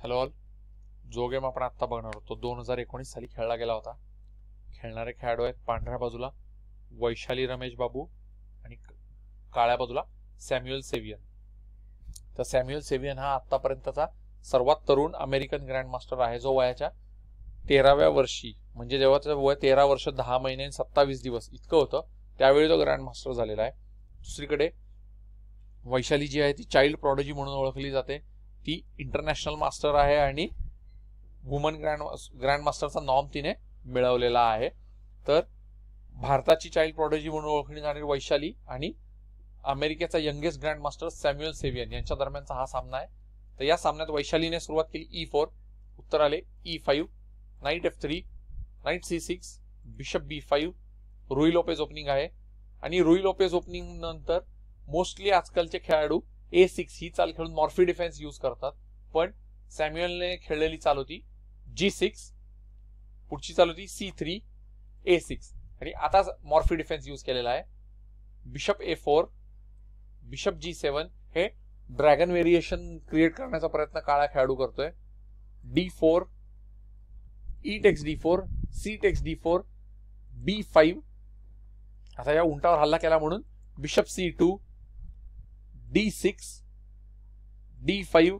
Hello all. जो game आपण आत्ता बघणार होतो 2019 साली खेळला गेला होता. खेळणारे खेळाडू आहेत पांढऱ्या बाजूला वैशाली रमेश बाबू आणि काळ्या बाजूला सॅम्युअल सेव्हियन. तर सॅम्युअल सेव्हियन हा आतापर्यंतचा सर्वात तरुण अमेरिकन ग्रँड मास्टर आहे, जो वयाच्या 13व्या वर्षी, म्हणजे जेव्हा त्याचं वय 13 वर्ष 10 महिने 27 दिवस इतकं होतं त्यावेळी तो ग्रँड मास्टर झालेला आहे. दुसरीकडे वैशाली जी आहे ती चाइल्ड प्रॉडजी म्हणून ओळखली जाते. ती इंटरनॅशनल मास्टर आहे आणि वुमन ग्रँड मास्टरचा नॉर्म तिने मिळवलेला आहे. तर भारताची चाइल्ड प्रॉडजी म्हणून ओळखली जाणारी वैशाली आणि अमेरिकेचा youngest grandmaster Samuel Sevian यांच्या दरम्यानचा हा सामना आहे. तर या सामन्यात वैशालीने सुरुवात केली E4, उत्तर आले E5, knight F3, knight C6, bishop B5, Ruy Lopez opening आहे. आणि रुई लोपेज ओपनिंग नंतर मोस्टली आजकालचे खेळाडू A6 ही चाल खेळून मॉर्फी डिफेन्स यूज करतात, पण सॅम्युअलने खेळलेली चाल होती G6, पुढची चाल होती C3, A6 आणि आता मॉर्फी डिफेन्स यूज केलेला आहे. बिशप A4, बिशप G7 हे ड्रॅगन व्हेरिएशन क्रिएट करण्याचा प्रयत्न काळा खेळाडू करतोय. D4, E text D4, C text D4, B5. आता या उंटावर हल्ला केला म्हणून bishop C2, D6, D5,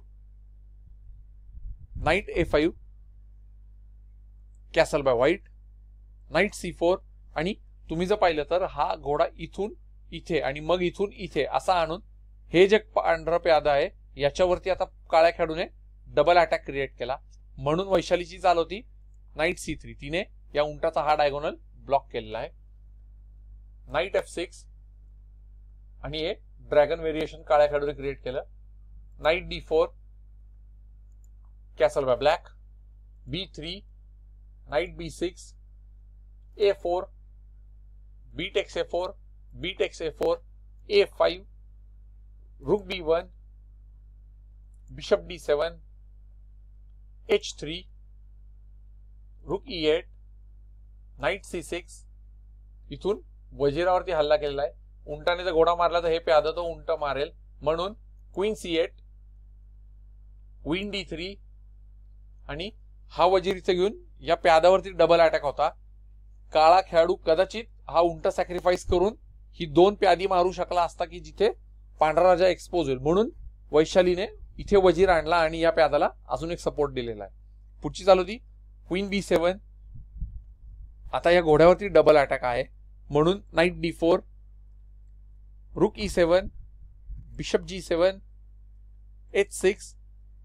knight A5, castle by white, knight C4 आणि तुम्ही जर पाहिलं तर हा घोडा इथून इथे आणि मग इथून इथे असा आणून हे जे पांढरं प्यादा आहे याच्यावरती आता काळ्या खेळाडूने डबल अटॅक क्रिएट केला. म्हणून वैशालीची चाल होती नाईट C3. तिने या उंटाचा हा डायगोनल ब्लॉक केलेला आहे. नाईट F6 आणि हे ड्रॅगन व्हेरिएशन काळ्या खेळाडूने क्रिएट केलं. Knight D4, castle by black, B3, knight B6, A4, B takes A4, B takes A4, A5, रुक B1, बिशप D7, H3, रुक E8, नाईट C6. इथून वजिरावरती हल्ला केलेला आहे. उंटाने जर घोडा मारला तर हे प्यादा तो उंट मारेल, म्हणून क्वीन C8, क्वीन D3 आणि हा वजीर इथे घेऊन या प्यादावरती डबल अटॅक होता. काळा खेळाडू कदाचित हा उंट सॅक्रिफाईस करून ही दोन प्यादी मारू शकला असता की जिथे पांढरा राजा एक्सपोज होईल, म्हणून वैशालीने इथे वजीर आणला आणि या प्यादाला अजून एक सपोर्ट दिलेला आहे. पुढची चाल होती क्वीन B7. आता या घोड्यावरती डबल अटॅक आहे, म्हणून night D4, rook E7, bishop G7, H6,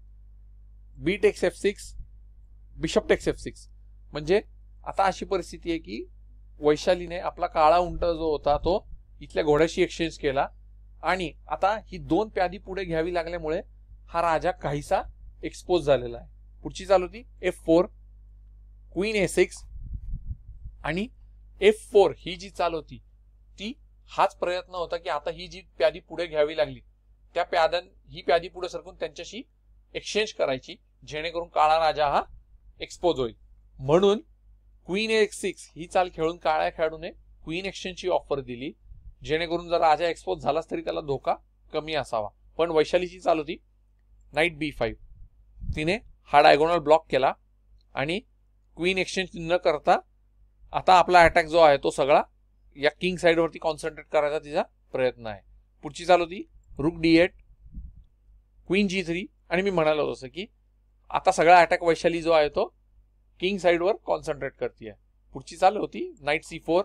B takes F6, bishop takes F6. म्हणजे आता अशी परिस्थिती आहे की वैशालीने आपला काळा उंट जो होता तो इथल्या घोड्याशी एक्सचेंज केला आणि आता ही दोन प्यादी पुढे घ्यावी लागल्यामुळे हा राजा काहीसा एक्सपोज झालेला आहे. पुढची चाल होती F4, क्वीन A6 आणि F4 ही जी चाल होती ती हाच प्रयत्न होता की आता ही जी प्यादी पुढे घ्यावी लागली त्या ही प्यादी पुढे सरकून त्यांच्याशी एक्सचेंज करायची, जेणेकरून काळा राजा हा एक्सपोज होईल. म्हणून क्वीन A6 ही चाल खेळून काळ्या खेळाडूने क्वीन एक्सचेंजची ऑफर दिली, जेणेकरून जर राजा एक्सपोज झालाच तरी त्याला धोका कमी असावा. पण वैशालीची चाल होती नाईट B5. तिने हा डायगोनल ब्लॉक केला आणि क्वीन एक्सचेंज न करता आता आपला अटॅक जो आहे तो सगळा या किंग साइड वरती कॉन्सन्ट्रेट करायचा तिचा प्रयत्न आहे. पुढची चाल होती रुक D8, क्वीन G3 आणि मी म्हणालो तसं की आता सगळा अटॅक वैशाली जो आहे तो किंग साइड वर कॉन्सन्ट्रेट करते. पुढची चाल होती night C4,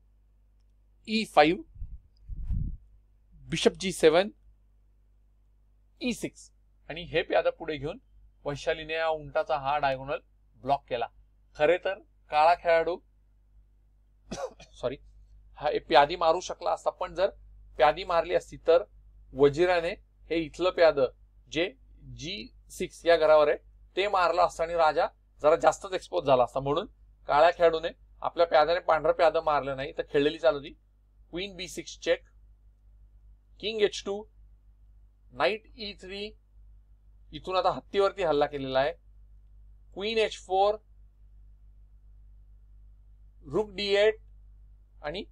E5, bishop G7, E6 आणि हे प्यादा पुढे घेऊन वैशालीने या उंटाचा हा डायगोनल ब्लॉक केला. खरे तर काळा खेळाडू हा प्यादी मारू शकला असता, पण जर प्यादी मारली असती तर वजिराने हे इथलं प्याद जे G6 या घरावर आहे ते मारलं असतं आणि राजा जरा जास्तच एक्सपोज झाला असता. म्हणून काळ्या खेळाडूने आपल्या प्यादाने पांढरं प्याद मारलं नाही, तर खेळलेली चाल होती queen B6 check, king H2, night E3. इथून आता हत्तीवरती हल्ला केलेला आहे. क्वीन H4, रुक D8 आणि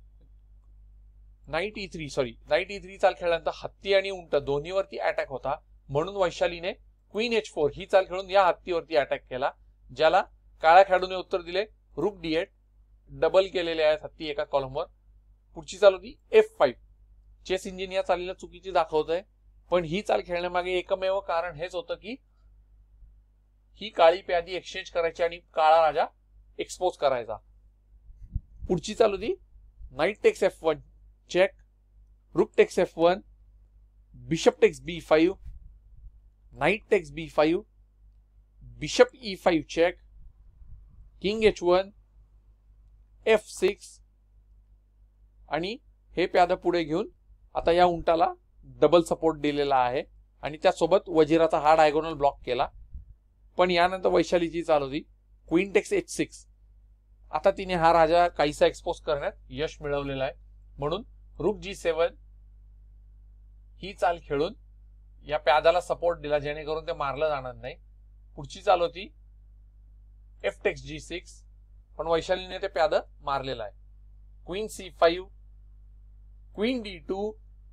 नाईट E3 चाल खेळल्यानंतर हत्ती आणि उंट दोन्हीवरती अटॅक होता, म्हणून वैशालीने क्वीन H4 ही चाल खेळून या हत्तीवरती अटॅक केला, ज्याला काळ्या खेळाडूने उत्तर दिले रूक D8, डबल केलेले आहेत हत्ती एका कॉलमवर. पुढची चाल होती F5. चेस इंजिन या चालीला चुकीची दाखवत आहे, पण ही चाल खेळण्यामागे एकमेव कारण हेच होतं की ही काळी प्यादी एक्सचेंज करायची आणि काळा राजा एक्सपोज करायचा. पुढची चाल होती knight takes F1 check, rook takes F1, bishop takes B5, knight takes B5, bishop E5 check, king H1, F6 आणि हे प्यादा पुढे घेऊन आता या उंटाला डबल सपोर्ट दिलेला आहे आणि त्यासोबत वजिराचा हा डायगोनल ब्लॉक केला. पण यानंतर वैशालीची चाल होती क्वीन टेक्स H6. आता तिने हा राजा काहीसा एक्सपोज करण्यात यश मिळवलेला आहे, म्हणून रूक G7 ही चाल खेळून या प्यादाला सपोर्ट दिला जेणेकरून ते मारलं जाणार नाही. पुढची चाल होती F टेक्स G6, पण वैशालीने ते प्याद मारलेलं आहे. क्वीन C5, क्वीन D2,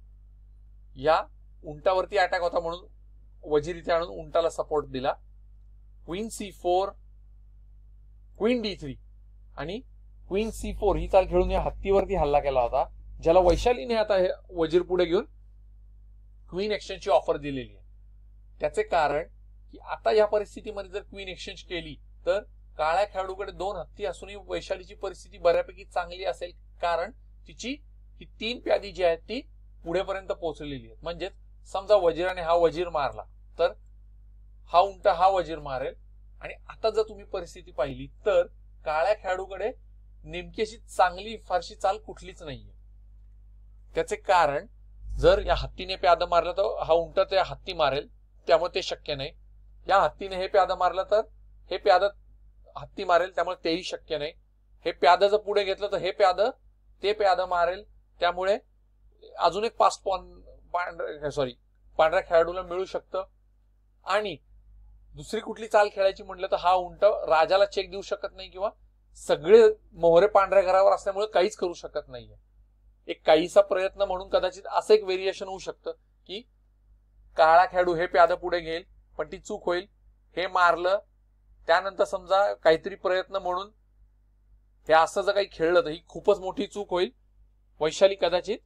या उंटावरती अटॅक होता म्हणून वजीर इथे आणून उंटाला सपोर्ट दिला. क्वीन C4, क्वीन D3 आणि क्वीन C4 ही चाल खेळून या हत्तीवरती हल्ला केला होता, ज्याला वैशालीने आता हे वजीर पुढे घेऊन क्वीन एक्सचेंजची ऑफर दिलेली आहे. त्याचे कारण की आता या परिस्थितीमध्ये जर क्वीन एक्सचेंज केली तर काळ्या खेळाडूकडे 2 हत्ती असूनही वैशालीची परिस्थिती बऱ्यापैकी चांगली असेल, कारण तिची ही 3 प्यादी जी आहेत ती पुढेपर्यंत पोहोचलेली आहेत. म्हणजेच समजा वजीराने हा वजीर मारला तर हा उंटा हा वजीर मारेल, आणि आता जर तुम्ही परिस्थिती पाहिली तर काळ्या खेळाडूकडे नेमकी अशी चांगली फारशी चाल कुठलीच नाहीये. त्याचे कारण जर या हत्तीने प्यादा मारला तर हा उंटा ते हत्ती मारेल, त्यामुळे ते शक्य नाही. या हत्तीने हे प्यादा मारलं तर हे प्यादा हत्ती मारेल, त्यामुळे तेही शक्य नाही. हे प्यादा जर पुढे घेतलं तर हे प्यादा ते प्यादा मारेल, त्यामुळे अजून एक 5 पॉन पांढऱ्या खेळाडूला मिळू शकतं. आणि दुसरी कुठली चाल खेळायची म्हटलं तर हा उंट राजाला चेक देऊ शकत नाही किंवा सगळे मोहरे पांढऱ्या घरावर असल्यामुळे काहीच करू शकत नाहीये. एक काहीसा प्रयत्न म्हणून कदाचित असं एक व्हेरिएशन होऊ शकतं की काळा खेळाडू हे प्यादा पुढे घेईल, पण ती चूक होईल. हे मारलं त्यानंतर समजा काहीतरी प्रयत्न म्हणून हे असं जर काही खेळलं तर ही खूपच मोठी चूक होईल. वैशाली कदाचित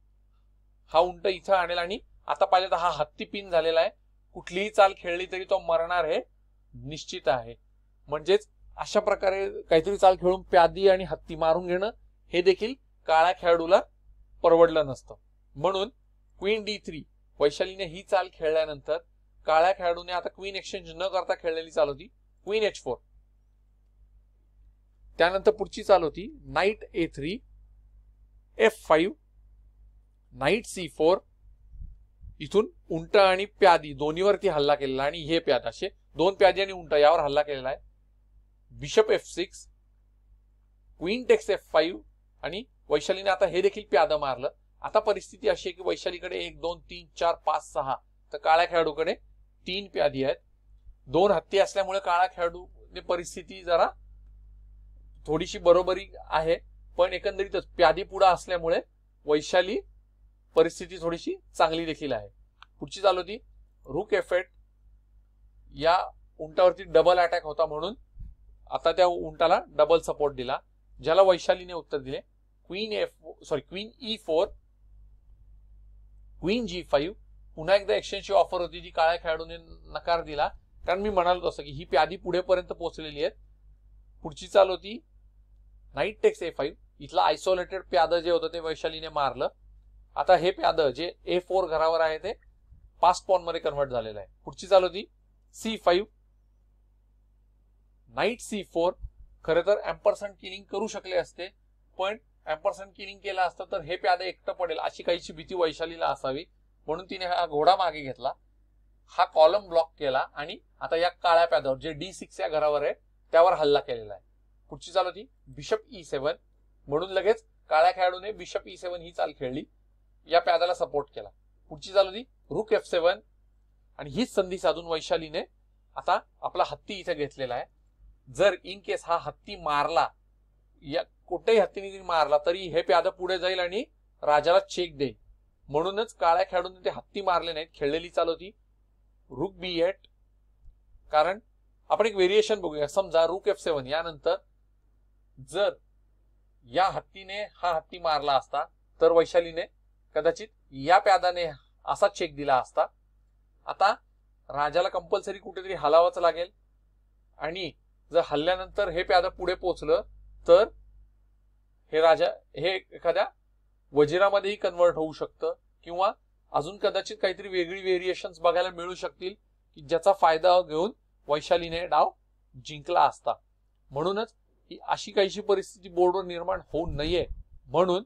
हा उंट इथं आणेल आणि आता पाहिजे तर हा हत्ती पिन झालेला आहे. कुठलीही चाल खेळली तरी तो मरणार हे निश्चित आहे. म्हणजेच अशा प्रकारे काहीतरी चाल खेळून प्यादी आणि हत्ती मारून घेणं हे देखील काळ्या खेळाडूला परवडलं नसतं. म्हणून क्वीन D3 वैशालीने ही चाल खेळल्यानंतर काळ्या खेळाडूने आता क्वीन एक्सचेंज न करता खेळलेली चाल होती क्वीन H4. त्यानंतर पुढची चाल होती night A3, F5, night C4. इथून उंट आणि प्यादी दोन्हीवरती हल्ला केलेला आणि हे प्यादा असे 2 प्यादी आणि उंट यावर हल्ला केलेला आहे. Bishop F6, queen text F5 आणि वैशालीने आता हे देखील प्यादा मारलं. आता परिस्थिती अशी आहे की वैशालीकडे 1 2 3 4 5 6 तर काळ्या खेळाडूकडे 3 प्यादी आहेत. 2 हत्ती असल्यामुळे काळा खेळाडूने परिस्थिती जरा थोडीशी बरोबरी आहे, पण एकंदरीतच प्यादी पुढे असल्यामुळे वैशाली परिस्थिती थोडीशी चांगली देखील आहे. पुढची चाल होती रूक F8. या उंटावरती डबल अटॅक होता म्हणून आता त्या उंटाला डबल सपोर्ट दिला, ज्याला वैशालीने उत्तर दिले क्वीन E4, क्वीन G5. पुन्हा एकदा एक्सचेंजची ऑफर होती जी काळ्या खेळाडूने नकार दिला, कारण मी म्हणालो तसं की ही प्यादी पुढेपर्यंत पोहोचलेली आहेत. पुढची चाल होती नाईट टेक्स A5. इथला आयसोलेटेड प्यादा जे होतं ते वैशालीने मारलं. आता हे प्यादा जे A4 घरावर आहे ते 5 पॉन मध्ये कन्वर्ट झालेलं आहे. पुढची चाल होती C5, नाईट C4. खरं तर एम्परसंड किलिंग करू शकले असते, पण एम्परसंड किलिंग केलं असतं तर हे प्यादा एकटं पडेल अशी काहीची भीती वैशालीला असावी, म्हणून तिने हा घोडा मागे घेतला, हा कॉलम ब्लॉक केला आणि आता या काळ्या प्यादावर जे D6 या घरावर आहे त्यावर हल्ला केलेला आहे. पुढची चाल होती बिशप E7. म्हणून लगेच काळ्या खेळाडूने बिशप E7 ही चाल खेळली, या प्यादाला सपोर्ट केला. पुढची चाल होती रूक F7 आणि हीच संधी साधून वैशालीने आता आपला हत्ती इथे घेतलेला आहे. जर इन केस हा हत्ती मारला, या कुठेही हत्तीने मारला तरी हे प्यादा पुढे जाईल आणि राजाला चेक देईल. म्हणूनच काळ्या खेळाडूने ते हत्ती मारले नाहीत. खेळलेली चाल होती रूक B8, कारण आपण एक व्हेरिएशन बघूया. समजा रूक F7 यानंतर जर या हत्तीने हा हत्ती मारला असता तर वैशालीने कदाचित या प्यादाने असा चेक दिला असता. आता राजाला कंपल्सरी कुठेतरी हलावंच लागेल आणि जर हल्ल्यानंतर हे प्यादा पुढे पोहोचलं तर हे राजा हे एखाद्या वजिरामध्येही कन्वर्ट होऊ शकतं किंवा अजून कदाचित काहीतरी वेगळी व्हेरिएशन्स बघायला मिळू शकतील की ज्याचा फायदा घेऊन वैशालीने डाव जिंकला असता. म्हणूनच ही अशी काहीशी परिस्थिती बोर्डवर निर्माण होऊ नये म्हणून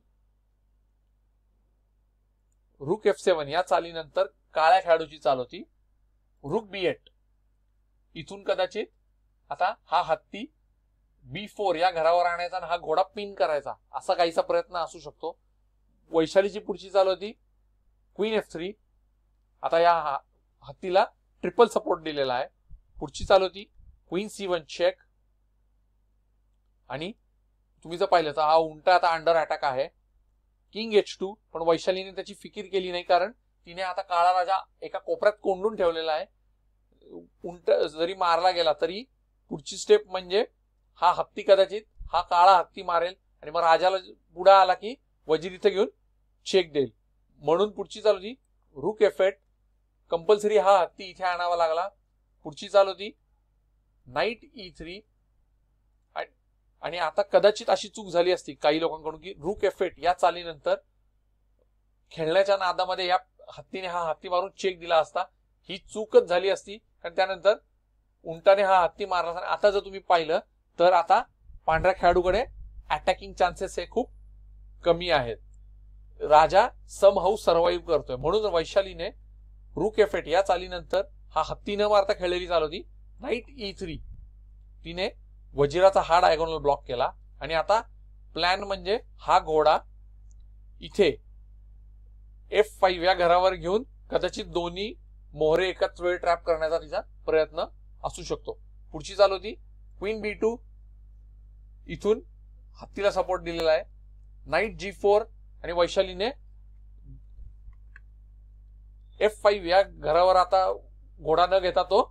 रूक F7 या चालीनंतर काळ्या खेळाडूची चाल होती रूक B8. इथून कदाचित आता हा हत्ती B4 या घरावर आणायचा आणि हा घोडा पिन करायचा असा काहीसा प्रयत्न असू शकतो. वैशालीची पुढची चाल होती क्वीन F3. आता या हत्तीला ट्रिपल सपोर्ट दिलेला आहे. पुढची चाल होती क्वीन C1 चेक. आणि तुम्ही जर पाहिलं तर हा उंटा आता अंडर अटॅक आहे. King H2. पण वैशालीने त्याची फिकीर केली नाही कारण तिने आता काळा राजा एका कोपऱ्यात कोंडून ठेवलेला आहे. उंट जरी मारला गेला तरी पुढची स्टेप म्हणजे हा हत्ती कदाचित हा काळा हत्ती मारेल आणि मग राजाला पुढे आला की वजीर इथे घेऊन चेक देईल. म्हणून पुढची चाल होती रूक F8. कंपल्सरी हा हत्ती इथे आणावा लागला. पुढची चाल होती नाईट E3. आणि आता कदाचित अशी चूक झाली असती काही लोकांकडून की रूक F8 या चालीनंतर खेळण्याच्या नादामध्ये या हत्तीने हा हत्ती मारून चेक दिला असता. ही चूकच झाली असती कारण त्यानंतर उंटाने हा हत्ती मारला. आता जर तुम्ही पाहिलं तर आता पांढऱ्या खेळाडूकडे अटॅकिंग चान्सेस हे खूप कमी आहेत. राजा सम हाऊस सर्व्हाइव्ह करतोय. म्हणून वैशालीने रूक F8 या चालीनंतर हा हत्ती न मारता खेळलेली चाल होती नाईट E3. तिने वजिराचा हा डायगोनल ब्लॉक केला आणि आता प्लॅन म्हणजे हा घोडा इथे F5 या घरावर घेऊन कदाचित दोन्ही मोहरे एकाच वेळी ट्रॅप करण्याचा तिचा प्रयत्न असू शकतो. पुढची चाल होती क्वीन B2. इथून हत्तीला सपोर्ट दिलेला आहे. नाईट G4 आणि वैशालीने F5 या घरावर आता घोडा न घेता तो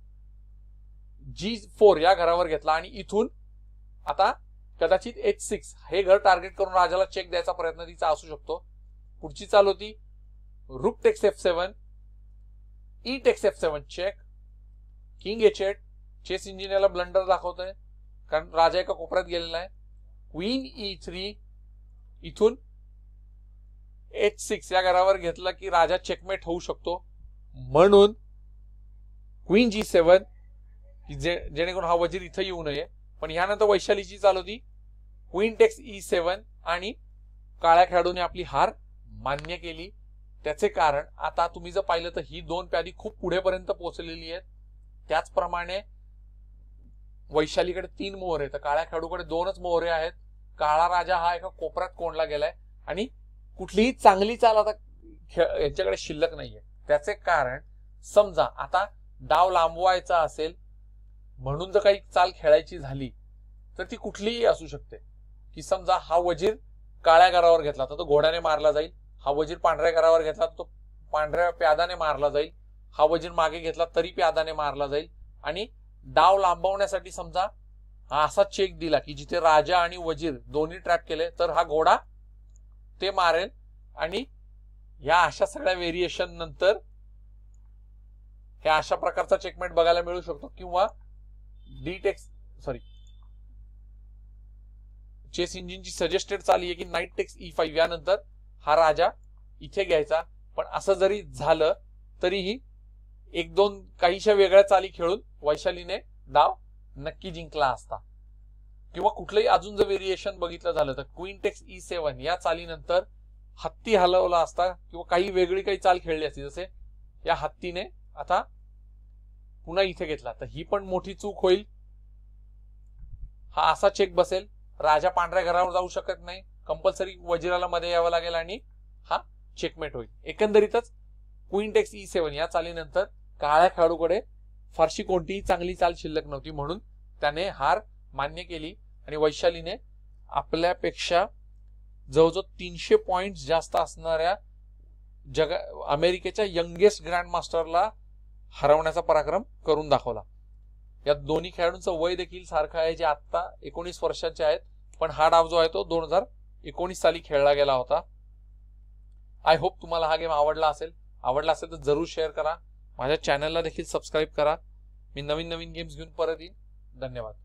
G4 या घरावर घेतला आणि इथून आता कदाचित H6 हे घर टार्गेट करून राजाला चेक द्यायचा प्रयत्न तिचा असू शकतो. पुढची चाल होती rook takes F7. E takes F7 check. King H8. Chess engine याला ब्लंडर दाखवतोय कारण राजा एका कोपऱ्यात गेलेला आहे. Queen E3. इथून H6 या घरावर घेतला की राजा चेकमेट होऊ शकतो. म्हणून क्वीन G7 की जेणेकरून हा वजीर इथं येऊ नये. पण यानंतर वैशालीची चाल होती क्वीन टेक्स E7 आणि काळ्या खेळाडूने आपली हार मान्य केली. त्याचे कारण आता तुम्ही जर पाहिलं तर ही दोन प्यादी खूप पुढेपर्यंत पोहोचलेली आहेत. त्याचप्रमाणे वैशालीकडे 3 मोहरे तर काळ्या खेळाडूकडे 2च मोहरे आहेत. काळा राजा हा एका कोपऱ्यात कोंडला गेलाय आणि कुठलीही चांगली चाल आता यांच्याकडे शिल्लक नाहीये. त्याचे कारण समजा आता डाव लांबवायचा असेल म्हणून जर काही चाल खेळायची झाली तर ती कुठलीही असू शकते. की समजा हा वजीर काळ्या घरावर घेतला तर तो घोड्याने मारला जाईल. हा वजीर पांढऱ्या घरावर घेतला तर तो पांढऱ्या प्यादाने मारला जाईल. हा वजीर मागे घेतला तरी प्यादाने मारला जाईल. आणि डाव लांबवण्यासाठी समजा हा असा चेक दिला की जिथे राजा आणि वजीर दोन्ही ट्रॅप केले तर हा घोडा ते मारेल. आणि या अशा सगळ्या व्हेरिएशन नंतर हे अशा प्रकारचा चेकमेट बघायला मिळू शकतो. किंवा चेस इंजिनची सजेस्टेड चाल आहे की नाईट टेक्स E5 यानंतर हा राजा इथे घ्यायचा. पण असं जरी झालं तरीही 1-2 काहीशा वेगळ्या चाली खेळून वैशालीने डाव नक्की जिंकला असता. किंवा कुठलंही अजून जर व्हेरिएशन बघितलं झालं तर क्वीन टेक्स E7 या चालीनंतर हत्ती हलवला असता किंवा काही चाल खेळली असती. जसे या हत्तीने आता पुन्हा इथे घेतला तर ही पण मोठी चूक होईल. हा असा चेक बसेल. राजा पांढऱ्या घरावर जाऊ शकत नाही. कंपल्सरी वजिराला मध्ये यावं लागेल आणि हा चेकमेट होईल. एकंदरीतच क्वीन टेक्स E7 या चालीनंतर काळ्या खेळाडूकडे फारशी कोणतीही चांगली चाल शिल्लक नव्हती. म्हणून त्याने हार मान्य केली आणि वैशालीने आपल्यापेक्षा जवळजवळ 300 पॉइंट्स जास्त असणाऱ्या अमेरिकेच्या यंगेस्ट ग्रँड मास्टरला हरवण्याचा पराक्रम करून दाखवला. या दोन्ही खेळाडूंचं वय देखील सारखं आहे, जे आता 19 वर्षांचे आहेत, पण हा डाव जो आहे तो 2019 साली खेळला गेला होता. आय होप तुम्हाला हा गेम आवडला असेल. तर जरूर शेअर करा. माझ्या चॅनलला देखील सबस्क्राईब करा. मी नवीन गेम्स घेऊन परत येईन. धन्यवाद.